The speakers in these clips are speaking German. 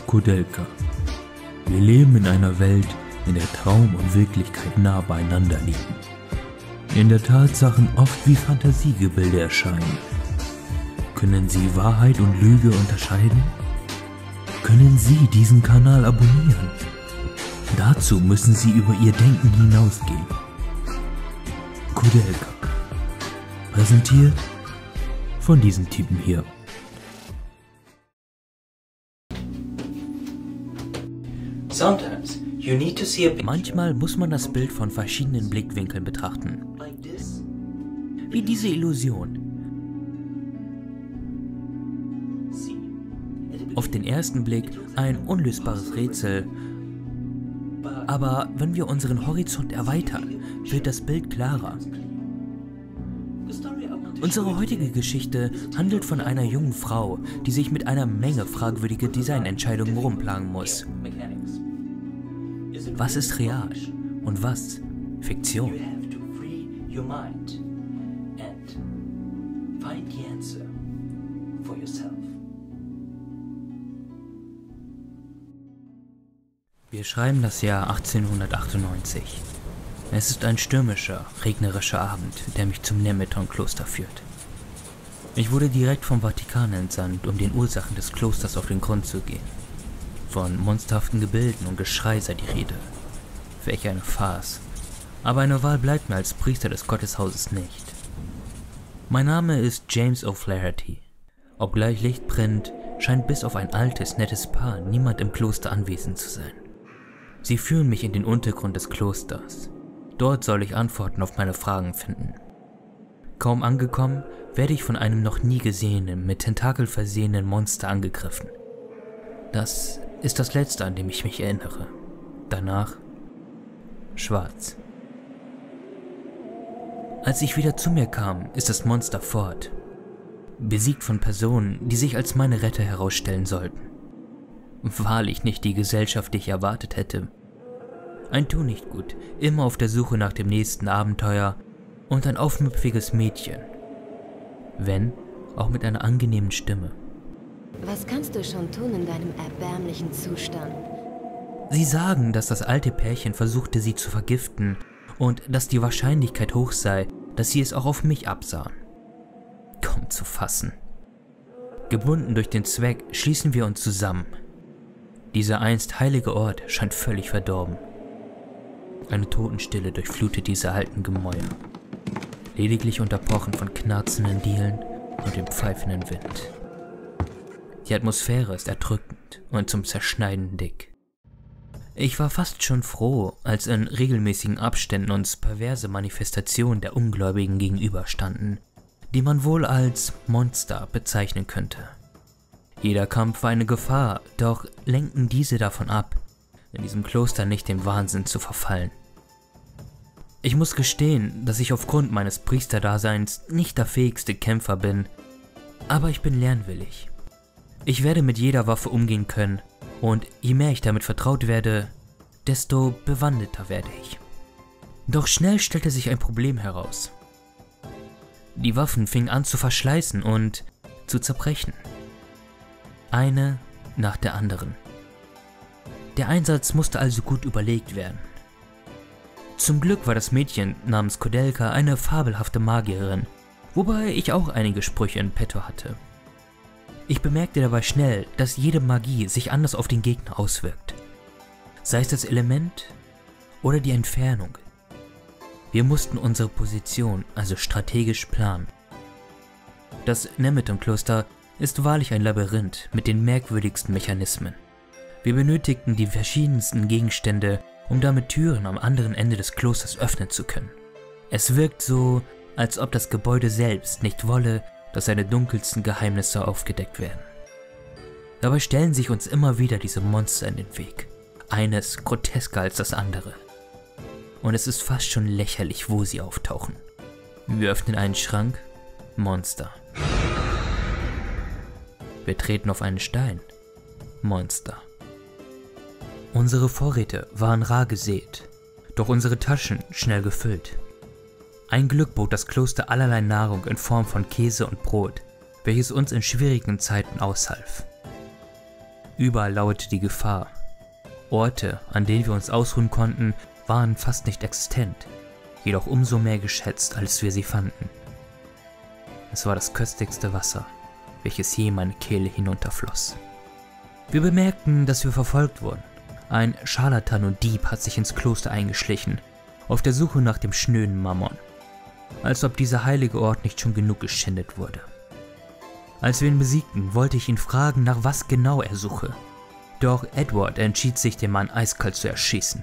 Koudelka. Wir leben in einer Welt, in der Traum und Wirklichkeit nah beieinander liegen. In der Tatsachen oft wie Fantasiegebilde erscheinen. Können Sie Wahrheit und Lüge unterscheiden? Können Sie diesen Kanal abonnieren? Dazu müssen Sie über Ihr Denken hinausgehen. Koudelka. Präsentiert von diesem Typen hier. Manchmal muss man das Bild von verschiedenen Blickwinkeln betrachten. Wie diese Illusion. Auf den ersten Blick ein unlösbares Rätsel. Aber wenn wir unseren Horizont erweitern, wird das Bild klarer. Unsere heutige Geschichte handelt von einer jungen Frau, die sich mit einer Menge fragwürdiger Designentscheidungen rumplagen muss. Was ist real und was Fiktion? Wir schreiben das Jahr 1898. Es ist ein stürmischer, regnerischer Abend, der mich zum Nemeton-Kloster führt. Ich wurde direkt vom Vatikan entsandt, um den Ursachen des Klosters auf den Grund zu gehen. Von monsterhaften Gebilden und Geschrei sei die Rede. Welch eine Farce. Aber eine Wahl bleibt mir als Priester des Gotteshauses nicht. Mein Name ist James O'Flaherty. Obgleich Licht brennt, scheint bis auf ein altes, nettes Paar niemand im Kloster anwesend zu sein. Sie führen mich in den Untergrund des Klosters. Dort soll ich Antworten auf meine Fragen finden. Kaum angekommen, werde ich von einem noch nie gesehenen, mit Tentakel versehenen Monster angegriffen. Das ist das Letzte, an dem ich mich erinnere. Danach schwarz. Als ich wieder zu mir kam, ist das Monster fort. Besiegt von Personen, die sich als meine Retter herausstellen sollten. Wahrlich nicht die Gesellschaft, die ich erwartet hätte. Ein Tunichtgut, immer auf der Suche nach dem nächsten Abenteuer und ein aufmüpfiges Mädchen. Wenn, auch mit einer angenehmen Stimme. Was kannst du schon tun in deinem erbärmlichen Zustand? Sie sagen, dass das alte Pärchen versuchte, sie zu vergiften und dass die Wahrscheinlichkeit hoch sei, dass sie es auch auf mich absahen. Kaum zu fassen. Gebunden durch den Zweck schließen wir uns zusammen. Dieser einst heilige Ort scheint völlig verdorben. Eine Totenstille durchflutet diese alten Gemäuer, lediglich unterbrochen von knarzenden Dielen und dem pfeifenden Wind. Die Atmosphäre ist erdrückend und zum Zerschneiden dick. Ich war fast schon froh, als in regelmäßigen Abständen uns perverse Manifestationen der Ungläubigen gegenüberstanden, die man wohl als Monster bezeichnen könnte. Jeder Kampf war eine Gefahr, doch lenken diese davon ab, in diesem Kloster nicht dem Wahnsinn zu verfallen. Ich muss gestehen, dass ich aufgrund meines Priesterdaseins nicht der fähigste Kämpfer bin, aber ich bin lernwillig. Ich werde mit jeder Waffe umgehen können und je mehr ich damit vertraut werde, desto bewanderter werde ich. Doch schnell stellte sich ein Problem heraus. Die Waffen fingen an zu verschleißen und zu zerbrechen. Eine nach der anderen. Der Einsatz musste also gut überlegt werden. Zum Glück war das Mädchen namens Koudelka eine fabelhafte Magierin, wobei ich auch einige Sprüche in petto hatte. Ich bemerkte dabei schnell, dass jede Magie sich anders auf den Gegner auswirkt. Sei es das Element oder die Entfernung. Wir mussten unsere Position also strategisch planen. Das Nemeton-Kloster ist wahrlich ein Labyrinth mit den merkwürdigsten Mechanismen. Wir benötigten die verschiedensten Gegenstände, um damit Türen am anderen Ende des Klosters öffnen zu können. Es wirkt so, als ob das Gebäude selbst nicht wolle, dass seine dunkelsten Geheimnisse aufgedeckt werden. Dabei stellen sich uns immer wieder diese Monster in den Weg. Eines grotesker als das andere. Und es ist fast schon lächerlich, wo sie auftauchen. Wir öffnen einen Schrank, Monster. Wir treten auf einen Stein, Monster. Unsere Vorräte waren rar gesät, doch unsere Taschen schnell gefüllt. Ein Glück bot das Kloster allerlei Nahrung in Form von Käse und Brot, welches uns in schwierigen Zeiten aushalf. Überall lauerte die Gefahr. Orte, an denen wir uns ausruhen konnten, waren fast nicht existent, jedoch umso mehr geschätzt, als wir sie fanden. Es war das köstlichste Wasser, welches je meine Kehle hinunterfloss. Wir bemerkten, dass wir verfolgt wurden. Ein Scharlatan und Dieb hat sich ins Kloster eingeschlichen, auf der Suche nach dem schnöden Mammon, als ob dieser heilige Ort nicht schon genug geschändet wurde. Als wir ihn besiegten, wollte ich ihn fragen, nach was genau er suche. Doch Edward entschied sich, den Mann eiskalt zu erschießen.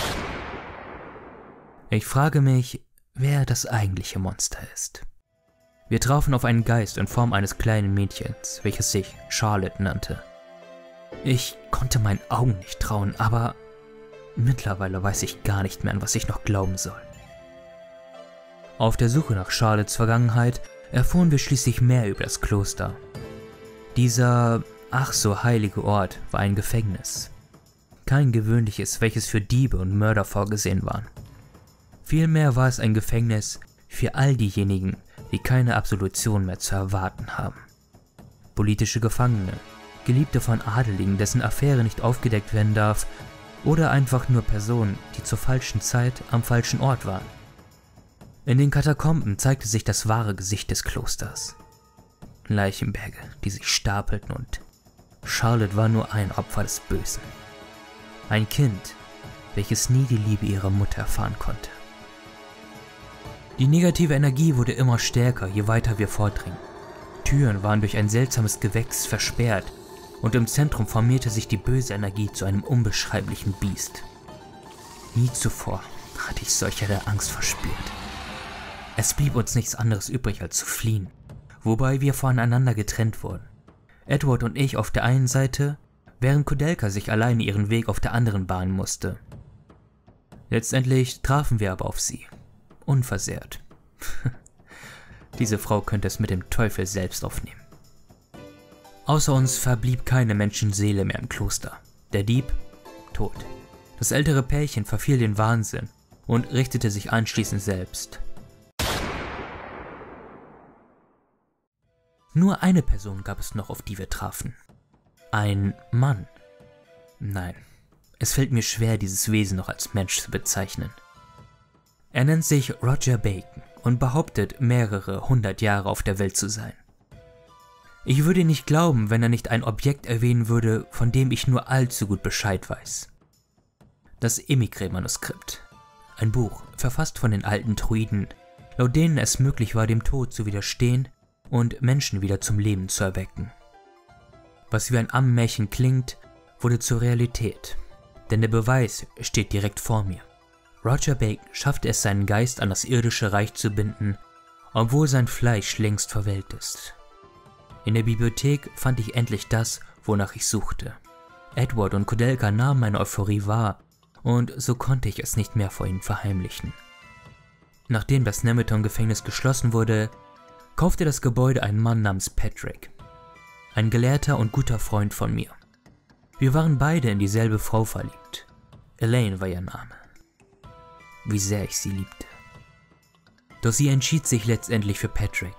Ich frage mich, wer das eigentliche Monster ist. Wir trafen auf einen Geist in Form eines kleinen Mädchens, welches sich Charlotte nannte. Ich konnte meinen Augen nicht trauen, aber mittlerweile weiß ich gar nicht mehr, an was ich noch glauben soll. Auf der Suche nach Charlottes Vergangenheit erfuhren wir schließlich mehr über das Kloster. Dieser ach so heilige Ort war ein Gefängnis. Kein gewöhnliches, welches für Diebe und Mörder vorgesehen war. Vielmehr war es ein Gefängnis für all diejenigen, die keine Absolution mehr zu erwarten haben. Politische Gefangene, Geliebte von Adeligen, dessen Affäre nicht aufgedeckt werden darf, oder einfach nur Personen, die zur falschen Zeit am falschen Ort waren. In den Katakomben zeigte sich das wahre Gesicht des Klosters. Leichenberge, die sich stapelten, und Charlotte war nur ein Opfer des Bösen. Ein Kind, welches nie die Liebe ihrer Mutter erfahren konnte. Die negative Energie wurde immer stärker, je weiter wir vordringen. Türen waren durch ein seltsames Gewächs versperrt und im Zentrum formierte sich die böse Energie zu einem unbeschreiblichen Biest. Nie zuvor hatte ich solche Angst verspürt. Es blieb uns nichts anderes übrig, als zu fliehen, wobei wir voneinander getrennt wurden. Edward und ich auf der einen Seite, während Kudelka sich alleine ihren Weg auf der anderen bahnen musste. Letztendlich trafen wir aber auf sie, unversehrt. Diese Frau könnte es mit dem Teufel selbst aufnehmen. Außer uns verblieb keine Menschenseele mehr im Kloster. Der Dieb, tot. Das ältere Pärchen verfiel den Wahnsinn und richtete sich anschließend selbst. Nur eine Person gab es noch, auf die wir trafen. Ein Mann. Nein, es fällt mir schwer, dieses Wesen noch als Mensch zu bezeichnen. Er nennt sich Roger Bacon und behauptet, mehrere 100 Jahre auf der Welt zu sein. Ich würde nicht glauben, wenn er nicht ein Objekt erwähnen würde, von dem ich nur allzu gut Bescheid weiß. Das Emigre-Manuskript. Ein Buch, verfasst von den alten Druiden, laut denen es möglich war, dem Tod zu widerstehen und Menschen wieder zum Leben zu erwecken. Was wie ein Ammenmärchen klingt, wurde zur Realität, denn der Beweis steht direkt vor mir. Roger Bacon schaffte es, seinen Geist an das irdische Reich zu binden, obwohl sein Fleisch längst verwelkt ist. In der Bibliothek fand ich endlich das, wonach ich suchte. Edward und Kudelka nahmen meine Euphorie wahr, und so konnte ich es nicht mehr vor ihnen verheimlichen. Nachdem das Nemeton-Gefängnis geschlossen wurde, kaufte das Gebäude ein Mann namens Patrick, ein Gelehrter und guter Freund von mir. Wir waren beide in dieselbe Frau verliebt. Elaine war ihr Name. Wie sehr ich sie liebte. Doch sie entschied sich letztendlich für Patrick.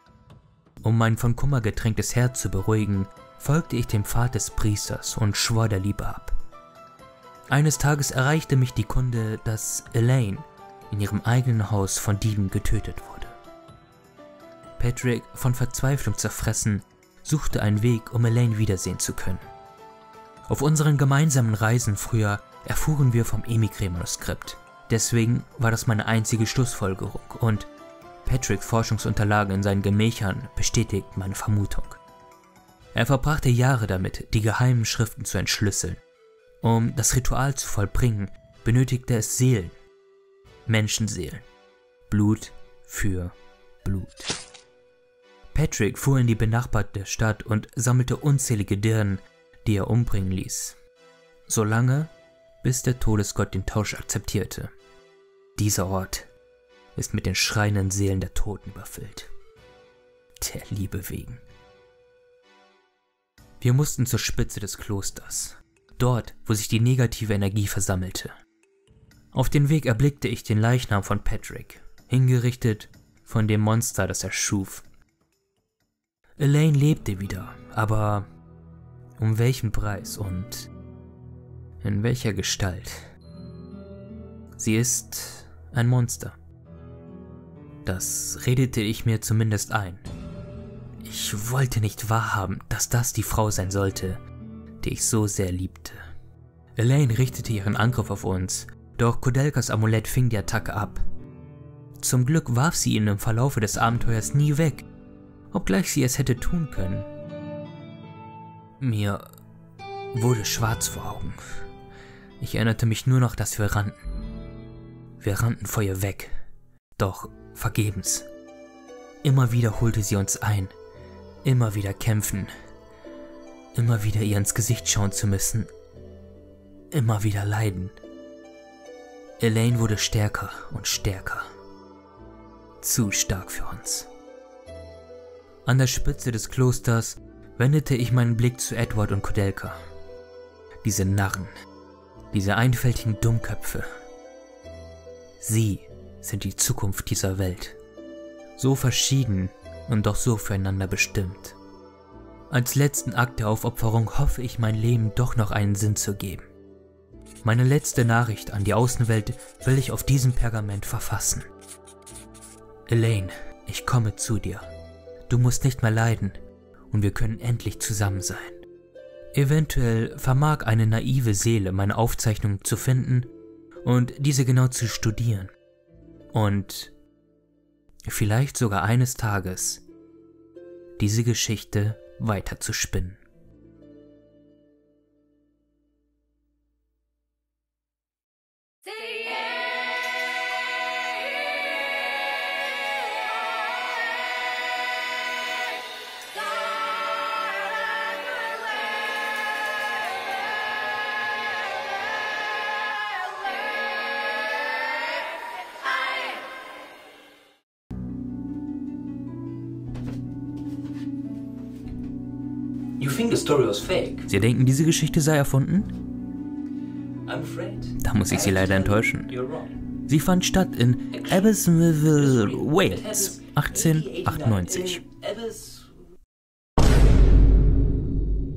Um mein von Kummer getränktes Herz zu beruhigen, folgte ich dem Pfad des Priesters und schwor der Liebe ab. Eines Tages erreichte mich die Kunde, dass Elaine in ihrem eigenen Haus von Dieben getötet wurde. Patrick, von Verzweiflung zerfressen, suchte einen Weg, um Elaine wiedersehen zu können. Auf unseren gemeinsamen Reisen früher erfuhren wir vom Emigre-Manuskript. Deswegen war das meine einzige Schlussfolgerung und Patricks Forschungsunterlagen in seinen Gemächern bestätigten meine Vermutung. Er verbrachte Jahre damit, die geheimen Schriften zu entschlüsseln. Um das Ritual zu vollbringen, benötigte es Seelen. Menschenseelen. Blut für Blut. Patrick fuhr in die benachbarte Stadt und sammelte unzählige Dirnen, die er umbringen ließ. Solange, bis der Todesgott den Tausch akzeptierte. Dieser Ort ist mit den schreienden Seelen der Toten überfüllt. Der Liebe wegen. Wir mussten zur Spitze des Klosters, dort, wo sich die negative Energie versammelte. Auf dem Weg erblickte ich den Leichnam von Patrick, hingerichtet von dem Monster, das er schuf. Elaine lebte wieder, aber Um welchen Preis und in welcher Gestalt? Sie ist ein Monster. Das redete ich mir zumindest ein. Ich wollte nicht wahrhaben, dass das die Frau sein sollte, die ich so sehr liebte. Elaine richtete ihren Angriff auf uns, doch Koudelkas Amulett fing die Attacke ab. Zum Glück warf sie ihn im Verlaufe des Abenteuers nie weg, obgleich sie es hätte tun können. Mir wurde schwarz vor Augen. Ich erinnerte mich nur noch, dass wir rannten. Wir rannten vor ihr weg, doch vergebens. Immer wieder holte sie uns ein, immer wieder kämpfen, immer wieder ihr ins Gesicht schauen zu müssen, immer wieder leiden. Elaine wurde stärker und stärker. Zu stark für uns. An der Spitze des Klosters wendete ich meinen Blick zu Edward und Koudelka. Diese Narren, diese einfältigen Dummköpfe. Sie sind die Zukunft dieser Welt. So verschieden und doch so füreinander bestimmt. Als letzten Akt der Aufopferung hoffe ich, mein Leben doch noch einen Sinn zu geben. Meine letzte Nachricht an die Außenwelt will ich auf diesem Pergament verfassen. Elaine, ich komme zu dir. Du musst nicht mehr leiden und wir können endlich zusammen sein. Eventuell vermag eine naive Seele meine Aufzeichnungen zu finden und diese genau zu studieren. Und vielleicht sogar eines Tages diese Geschichte weiter zu spinnen. You think the story was fake? Sie denken, diese Geschichte sei erfunden? I'm afraid. Da muss ich Sie leider enttäuschen. You're wrong. Sie fand statt in Abbottsville, Wales, 1898.